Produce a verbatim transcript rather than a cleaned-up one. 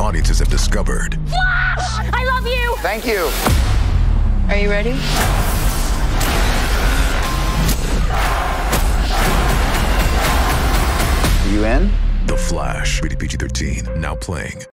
audiences have discovered. Flash! I love you! Thank you. Are you ready? You in? The Flash, rated P G thirteen, now playing.